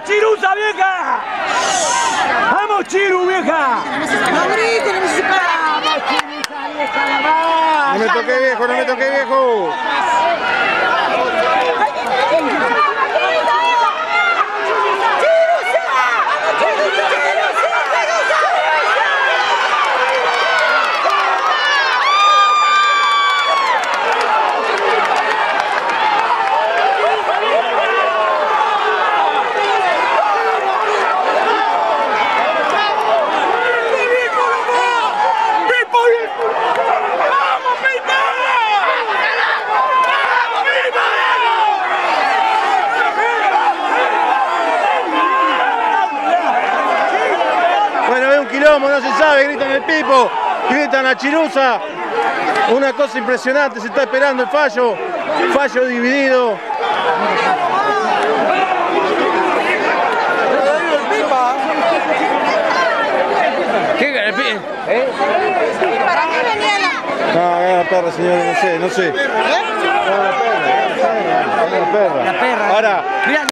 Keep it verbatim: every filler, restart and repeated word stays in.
Chirusa, vieja! ¡Vamos, Chiru, vieja! No grites, no me separamos. ¡Vamos, Chirusa, vieja, la más! No me toque viejo, no me toque viejo. Bueno, ve un quilombo, no se sabe, gritan el Pipo, gritan a Chirusa. Una cosa impresionante, se está esperando el fallo, fallo dividido. ¿Qué? ¿Eh? ¿Para qué venía la...? No, la perra, señores, no sé, no sé. ¿Eh? La perra, la perra. La perra. Ahora.